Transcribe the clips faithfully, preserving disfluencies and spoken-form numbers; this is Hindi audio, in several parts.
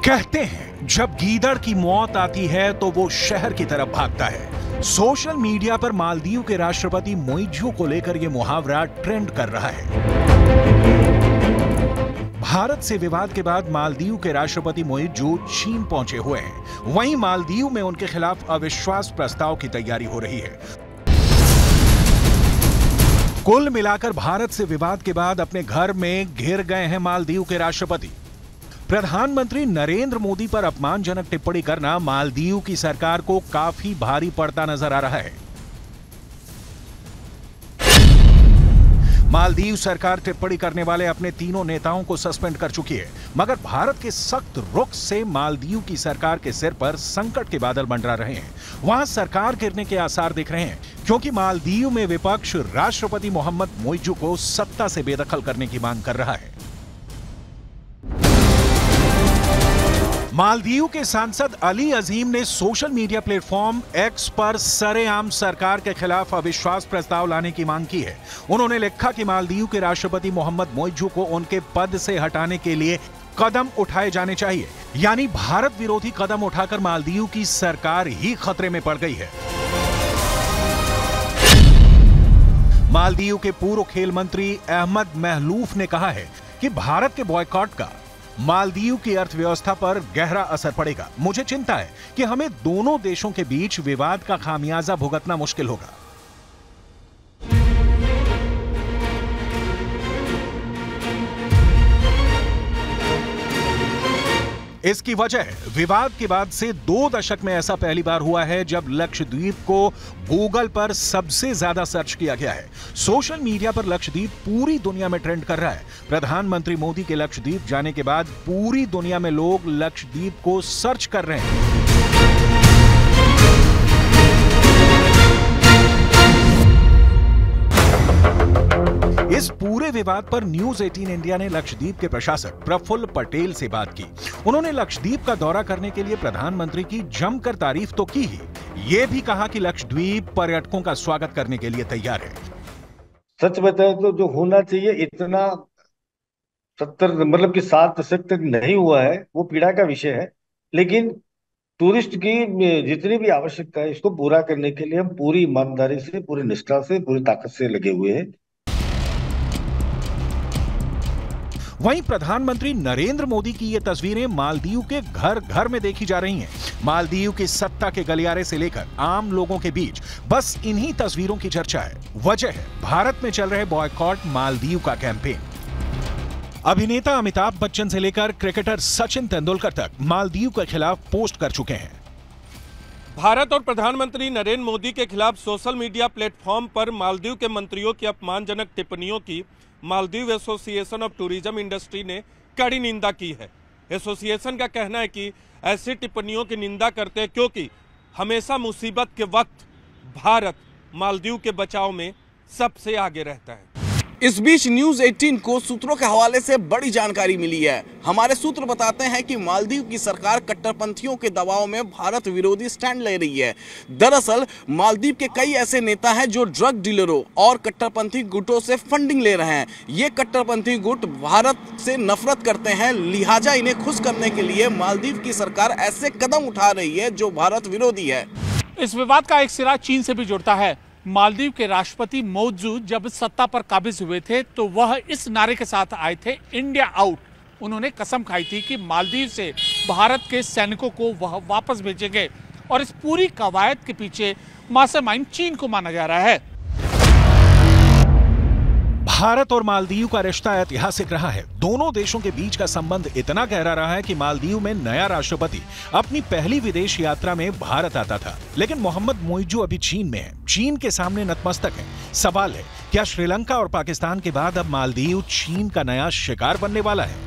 कहते हैं जब गीदड़ की मौत आती है तो वो शहर की तरफ भागता है। सोशल मीडिया पर मालदीव के राष्ट्रपति मोइजू को लेकर यह मुहावरा ट्रेंड कर रहा है। भारत से विवाद के बाद मालदीव के राष्ट्रपति मोइजू चीन पहुंचे हुए हैं। वहीं मालदीव में उनके खिलाफ अविश्वास प्रस्ताव की तैयारी हो रही है। कुल मिलाकर भारत से विवाद के बाद अपने घर में घिर गए हैं मालदीव के राष्ट्रपति। प्रधानमंत्री नरेंद्र मोदी पर अपमानजनक टिप्पणी करना मालदीव की सरकार को काफी भारी पड़ता नजर आ रहा है। मालदीव सरकार टिप्पणी करने वाले अपने तीनों नेताओं को सस्पेंड कर चुकी है, मगर भारत के सख्त रुख से मालदीव की सरकार के सिर पर संकट के बादल मंडरा रहे हैं। वहां सरकार गिरने के आसार दिख रहे हैं, क्योंकि मालदीव में विपक्ष राष्ट्रपति मोहम्मद मोइजू को सत्ता से बेदखल करने की मांग कर रहा है। मालदीव के सांसद अली अजीम ने सोशल मीडिया प्लेटफॉर्म एक्स पर सरेआम सरकार के खिलाफ अविश्वास प्रस्ताव लाने की मांग की है। उन्होंने लिखा कि मालदीव के राष्ट्रपति मोहम्मद मोइजू को उनके पद से हटाने के लिए कदम उठाए जाने चाहिए, यानी भारत विरोधी कदम उठाकर मालदीव की सरकार ही खतरे में पड़ गई है। मालदीव के पूर्व खेल मंत्री अहमद महलूफ ने कहा है कि भारत के बॉयकॉट का मालदीव की अर्थव्यवस्था पर गहरा असर पड़ेगा। मुझे चिंता है कि हमें दोनों देशों के बीच विवाद का खामियाजा भुगतना मुश्किल होगा। इसकी वजह विवाद के बाद से दो दशक में ऐसा पहली बार हुआ है जब लक्षद्वीप को गूगल पर सबसे ज्यादा सर्च किया गया है। सोशल मीडिया पर लक्षद्वीप पूरी दुनिया में ट्रेंड कर रहा है। प्रधानमंत्री मोदी के लक्षद्वीप जाने के बाद पूरी दुनिया में लोग लक्षद्वीप को सर्च कर रहे हैं। इस पूरे विवाद पर न्यूज अठारह इंडिया ने लक्षद्वीप के प्रशासक प्रफुल्ल पटेल से बात की। उन्होंने लक्षद्वीप का दौरा करने के लिए प्रधानमंत्री की जमकर तारीफ तो की ही, ये भी कहा कि लक्षद्वीप पर्यटकों का स्वागत करने के लिए तैयार है। सच बताए तो जो होना चाहिए इतना सत्तर मतलब कि सात दशक तक नहीं हुआ है, वो पीड़ा का विषय है। लेकिन टूरिस्ट की जितनी भी आवश्यकता है, इसको पूरा करने के लिए हम पूरी ईमानदारी से, पूरी निष्ठा से, पूरी ताकत से लगे हुए हैं। वहीं प्रधानमंत्री नरेंद्र मोदी की ये तस्वीरें मालदीव के घर घर में देखी जा रही हैं। मालदीव की सत्ता के गलियारे से लेकर आम लोगों के बीच बस इन्हीं तस्वीरों की चर्चा है। वजह है भारत में चल रहे बॉयकॉट मालदीव का कैंपेन। अभिनेता अमिताभ बच्चन से लेकर क्रिकेटर सचिन तेंदुलकर तक मालदीव के खिलाफ पोस्ट कर चुके हैं। भारत और प्रधानमंत्री नरेंद्र मोदी के खिलाफ सोशल मीडिया प्लेटफॉर्म पर मालदीव के मंत्रियों की अपमानजनक टिप्पणियों की Maldives association of tourism industry ने कड़ी निंदा की है। एसोसिएशन का कहना है कि ऐसी टिप्पणियों की निंदा करते हैं क्योंकि हमेशा मुसीबत के वक्त भारत मालदीव के बचाव में सबसे आगे रहता है। इस बीच न्यूज अठारह को सूत्रों के हवाले से बड़ी जानकारी मिली है। हमारे सूत्र बताते हैं कि मालदीव की सरकार कट्टरपंथियों के दबाव में भारत विरोधी स्टैंड ले रही है। दरअसल मालदीव के कई ऐसे नेता हैं जो ड्रग डीलरों और कट्टरपंथी गुटों से फंडिंग ले रहे हैं। ये कट्टरपंथी गुट भारत से नफरत करते हैं, लिहाजा इन्हें खुश करने के लिए मालदीव की सरकार ऐसे कदम उठा रही है जो भारत विरोधी है। इस विवाद का एक सिरा चीन से भी जुड़ता है। मालदीव के राष्ट्रपति मोइजू जब सत्ता पर काबिज हुए थे तो वह इस नारे के साथ आए थे, इंडिया आउट। उन्होंने कसम खाई थी कि मालदीव से भारत के सैनिकों को वह वापस भेजेंगे और इस पूरी कवायद के पीछे मास्टरमाइंड चीन को माना जा रहा है। भारत और मालदीव का रिश्ता ऐतिहासिक रहा है। दोनों देशों के बीच का संबंध इतना गहरा रहा है कि मालदीव में नया राष्ट्रपति अपनी पहली विदेश यात्रा में भारत आता था। लेकिन मोहम्मद मोइजू अभी चीन में है, चीन के सामने नतमस्तक है। सवाल है, क्या श्रीलंका और पाकिस्तान के बाद अब मालदीव चीन का नया शिकार बनने वाला है?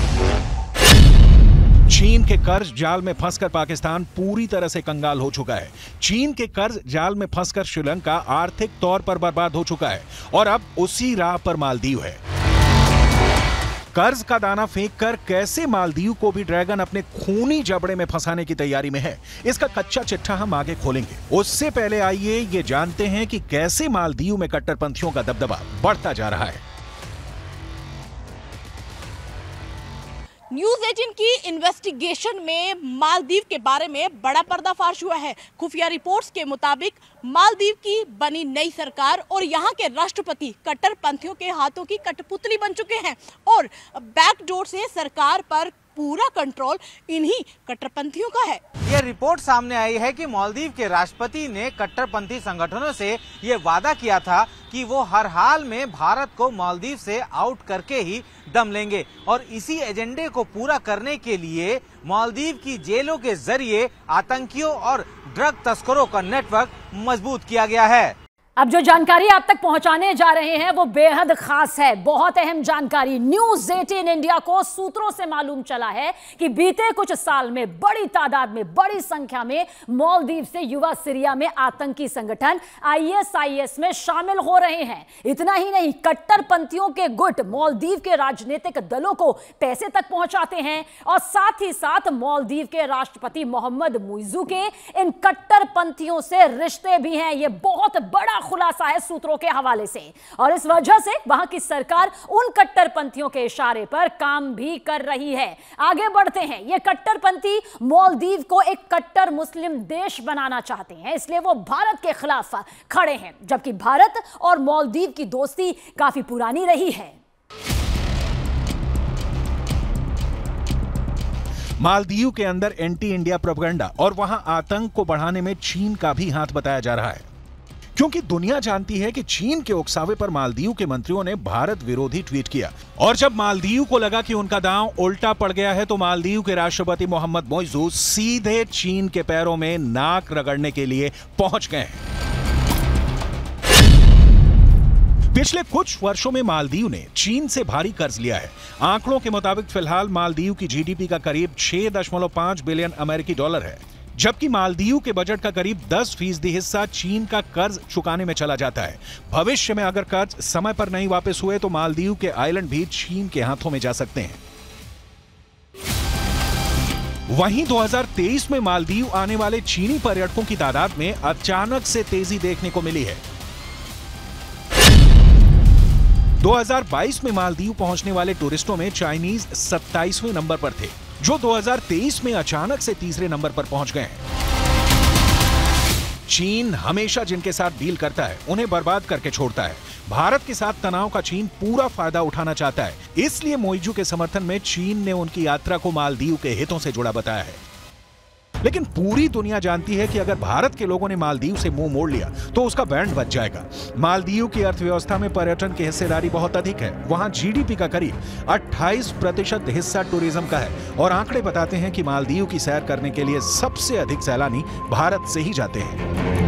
चीन के कर्ज जाल में फंसकर पाकिस्तान पूरी तरह से कंगाल हो चुका है। चीन के कर्ज जाल में फंसकर श्रीलंका आर्थिक तौर पर बर्बाद हो चुका है और अब उसी राह पर मालदीव है। कर्ज का दाना फेंककर कैसे मालदीव को भी ड्रैगन अपने खूनी जबड़े में फंसाने की तैयारी में है, इसका कच्चा चिट्ठा हम आगे खोलेंगे। उससे पहले आइए ये जानते हैं कि कैसे मालदीव में कट्टरपंथियों का दबदबा बढ़ता जा रहा है। न्यूज़ अठारह की इन्वेस्टिगेशन में मालदीव के बारे में बड़ा पर्दाफाश हुआ है। खुफिया रिपोर्ट्स के मुताबिक मालदीव की बनी नई सरकार और यहाँ के राष्ट्रपति कट्टरपंथियों के हाथों की कठपुतली बन चुके हैं और बैकडोर से सरकार पर पूरा कंट्रोल इन्हीं कट्टरपंथियों का है। ये रिपोर्ट सामने आई है कि मालदीव के राष्ट्रपति ने कट्टरपंथी संगठनों से ये वादा किया था कि वो हर हाल में भारत को मालदीव से आउट करके ही दम लेंगे और इसी एजेंडे को पूरा करने के लिए मालदीव की जेलों के जरिए आतंकियों और ड्रग तस्करों का नेटवर्क मजबूत किया गया है। अब जो जानकारी आप तक पहुंचाने जा रहे हैं वो बेहद खास है, बहुत अहम जानकारी। न्यूज़ अठारह इंडिया को सूत्रों से मालूम चला है कि बीते कुछ साल में बड़ी तादाद में, बड़ी संख्या में मालदीव से युवा सीरिया में आतंकी संगठन आई एस आई एस में शामिल हो रहे हैं। इतना ही नहीं, कट्टरपंथियों के गुट मालदीव के राजनीतिक दलों को पैसे तक पहुंचाते हैं और साथ ही साथ मालदीव के राष्ट्रपति मोहम्मद मुइज़ू के इन कट्टरपंथियों से रिश्ते भी हैं। यह बहुत बड़ा खुलासा है सूत्रों के हवाले से और इस वजह से वहां की सरकार उन कट्टरपंथियों के इशारे पर काम भी कर रही है। आगे बढ़ते हैं। ये कट्टरपंथी मालदीव को एक कट्टर मुस्लिम देश बनाना चाहते हैं, इसलिए वो भारत के खिलाफ खड़े हैं, जबकि भारत और मालदीव की दोस्ती काफी पुरानी रही है। मालदीव के अंदर एंटी इंडिया प्रोपेगेंडा और वहां आतंक को बढ़ाने में चीन का भी हाथ बताया जा रहा है, क्योंकि दुनिया जानती है कि चीन के उकसावे पर मालदीव के मंत्रियों ने भारत विरोधी ट्वीट किया और जब मालदीव को लगा कि उनका दांव उल्टा पड़ गया है तो मालदीव के राष्ट्रपति मोहम्मद मुइज़ू सीधे चीन के पैरों में नाक रगड़ने के लिए पहुंच गए हैं। पिछले कुछ वर्षों में मालदीव ने चीन से भारी कर्ज लिया है। आंकड़ों के मुताबिक फिलहाल मालदीव की जीडीपी का करीब छह दशमलव पांच बिलियन अमेरिकी डॉलर है, जबकि मालदीव के बजट का करीब दस फीसदी हिस्सा चीन का कर्ज चुकाने में चला जाता है। भविष्य में अगर कर्ज समय पर नहीं वापस हुए तो मालदीव के आइलैंड भी चीन के हाथों में जा सकते हैं। वहीं दो हज़ार तेईस में मालदीव आने वाले चीनी पर्यटकों की तादाद में अचानक से तेजी देखने को मिली है। दो हज़ार बाईस में मालदीव पहुंचने वाले टूरिस्टों में चाइनीज सत्ताईसवें नंबर पर थे, जो दो हज़ार तेईस में अचानक से तीसरे नंबर पर पहुंच गए हैं। चीन हमेशा जिनके साथ डील करता है उन्हें बर्बाद करके छोड़ता है। भारत के साथ तनाव का चीन पूरा फायदा उठाना चाहता है, इसलिए मुइज़ू के समर्थन में चीन ने उनकी यात्रा को मालदीव के हितों से जुड़ा बताया है। लेकिन पूरी दुनिया जानती है कि अगर भारत के लोगों ने मालदीव से मुंह मोड़ लिया तो उसका बैंड बच जाएगा। मालदीव की अर्थव्यवस्था में पर्यटन की हिस्सेदारी बहुत अधिक है। वहां जीडीपी का करीब अट्ठाईस प्रतिशत हिस्सा टूरिज्म का है और आंकड़े बताते हैं कि मालदीव की सैर करने के लिए सबसे अधिक सैलानी भारत से ही जाते हैं।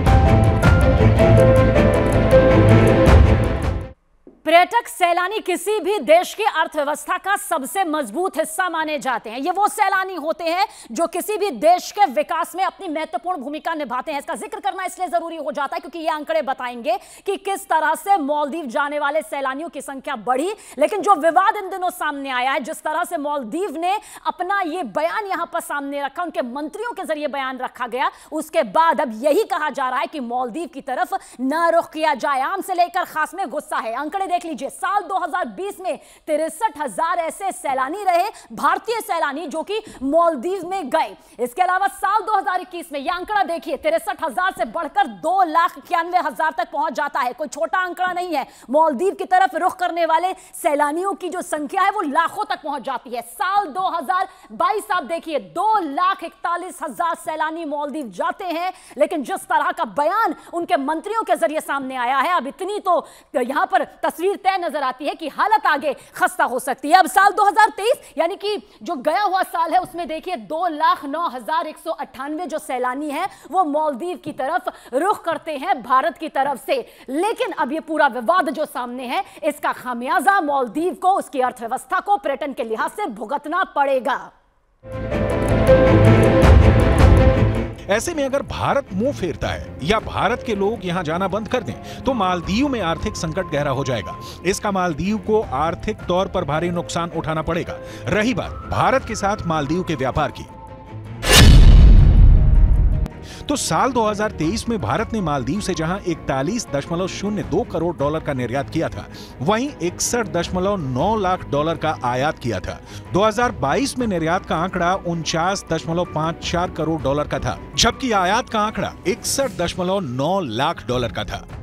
पर्यटक सैलानी किसी भी देश की अर्थव्यवस्था का सबसे मजबूत हिस्सा माने जाते हैं। ये वो सैलानी होते हैं जो किसी भी देश के विकास में अपनी महत्वपूर्ण भूमिका निभाते हैं। इसका जिक्र करना इसलिए जरूरी हो जाता है क्योंकि ये आंकड़े बताएंगे कि किस तरह से मालदीव जाने वाले सैलानियों की संख्या बढ़ी। लेकिन जो विवाद इन दिनों सामने आया है, जिस तरह से मालदीव ने अपना ये बयान यहां पर सामने रखा, उनके मंत्रियों के जरिए बयान रखा गया, उसके बाद अब यही कहा जा रहा है कि मालदीव की तरफ न रुख किया जाए। आम से लेकर खास में गुस्सा है। आंकड़े देख लीजिए, साल दो हज़ार बीस में तिरसठ हजार ऐसे सैलानी रहे, भारतीय सैलानी, जो कि मालदीव में गए। इसके अलावा साल दो हज़ार इक्कीस में यह आंकड़ा देखिए, तिरसठ हजार से बढ़कर दो लाख इक्यानवे हजार तक पहुंच जाता है। कोई छोटा आंकड़ा नहीं है। मालदीव की तरफ रुख करने वाले सैलानियों की जो संख्या है वो लाखों तक पहुंच जाती है। साल दो हज़ार बाईस आप देखिए, दो लाख इकतालीस हजार सैलानी मालदीव जाते हैं। लेकिन जिस तरह का बयान उनके मंत्रियों के जरिए सामने आया है, अब इतनी तो यहां पर तस्वीर तय नजर आती है कि हालत आगे खस्ता हो सकती है। अब साल दो हज़ार तेईस यानी कि जो गया हुआ साल है, उसमें देखिए दो लाख नौ हजार एक सौ अट्ठानवे जो सैलानी हैं वो मालदीव की तरफ रुख करते हैं भारत की तरफ से। लेकिन अब ये पूरा विवाद जो सामने है, इसका खामियाजा मालदीव को, उसकी अर्थव्यवस्था को पर्यटन के लिहाज से भुगतना पड़ेगा। ऐसे में अगर भारत मुंह फेरता है या भारत के लोग यहां जाना बंद कर दें तो मालदीव में आर्थिक संकट गहरा हो जाएगा। इसका मालदीव को आर्थिक तौर पर भारी नुकसान उठाना पड़ेगा। रही बात भारत के साथ मालदीव के व्यापार की, तो साल दो हज़ार तेईस में भारत ने मालदीव से जहां इकतालीस दशमलव शून्य दो करोड़ डॉलर का निर्यात किया था, वहीं इकसठ दशमलव नौ लाख डॉलर का आयात किया था। दो हज़ार बाईस में निर्यात का आंकड़ा उनचास दशमलव पाँच चार करोड़ डॉलर का था, जबकि आयात का आंकड़ा इकसठ दशमलव नौ लाख डॉलर का था।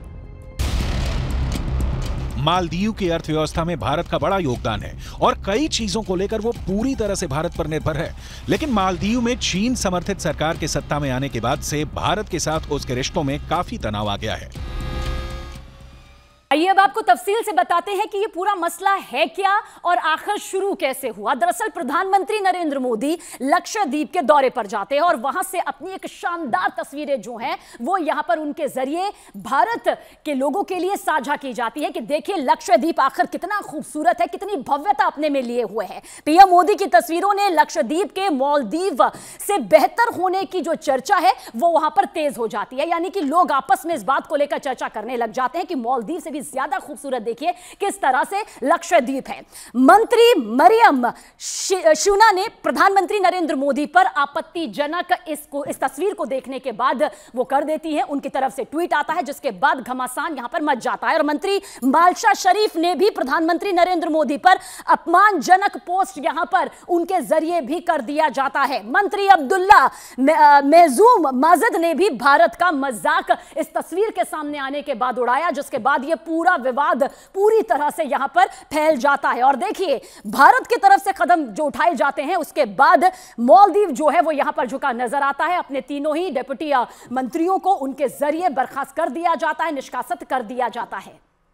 मालदीव की अर्थव्यवस्था में भारत का बड़ा योगदान है और कई चीजों को लेकर वो पूरी तरह से भारत पर निर्भर है। लेकिन मालदीव में चीन समर्थित सरकार के सत्ता में आने के बाद से भारत के साथ उसके रिश्तों में काफी तनाव आ गया है। आइए अब आपको तफसील से बताते हैं कि ये पूरा मसला है क्या और आखिर शुरू कैसे हुआ। दरअसल प्रधानमंत्री नरेंद्र मोदी लक्षद्वीप के दौरे पर जाते हैं और वहां से अपनी एक शानदार तस्वीरें जो हैं वो यहां पर उनके जरिए भारत के लोगों के लिए साझा की जाती है कि देखिए लक्षद्वीप आखिर कितना खूबसूरत है, कितनी भव्यता अपने में लिए हुए है। पीएम मोदी की तस्वीरों ने लक्षद्वीप के मालदीव से बेहतर होने की जो चर्चा है वो वहां पर तेज हो जाती है, यानी कि लोग आपस में इस बात को लेकर चर्चा करने लग जाते हैं कि मालदीव से ज्यादा खूबसूरत देखिए किस तरह से लक्षद्वीप है। मंत्री मरियम शूना ने प्रधानमंत्री नरेंद्र मोदी पर आपत्तिजनक इसको इस तस्वीर को देखने के बाद वो कर देती है, उनकी तरफ से ट्वीट आता है जिसके बाद घमासान यहां पर मच जाता है। और मंत्री मालशा शरीफ ने भी प्रधानमंत्री नरेंद्र मोदी पर अपमानजनक पोस्ट यहां पर उनके जरिए भी कर दिया जाता है। मंत्री अब्दुल्ला मेजूम माजिद ने भी भारत का मजाक इस तस्वीर के सामने आने के बाद उड़ाया, जिसके बाद यह पूरा विवाद पूरी तरह से यहां पर फैल जाता है। और देखिए भारत की तरफ से कदम जो उठाए जाते हैं उसके बाद मालदीव जो है वो यहां पर झुका नजर आता है। अपने तीनों ही डिप्टी मंत्रियों को उनके जरिए बर्खास्त कर दिया जाता है, निष्कासित कर दिया जाता है।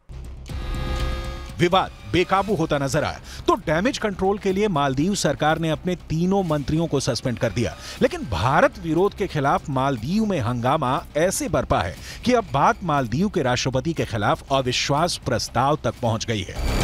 विवाद बेकाबू होता नजर आया तो डैमेज कंट्रोल के लिए मालदीव सरकार ने अपने तीनों मंत्रियों को सस्पेंड कर दिया। लेकिन भारत विरोध के खिलाफ मालदीव में हंगामा ऐसे बरपा है कि अब बात मालदीव के राष्ट्रपति के खिलाफ अविश्वास प्रस्ताव तक पहुंच गई है।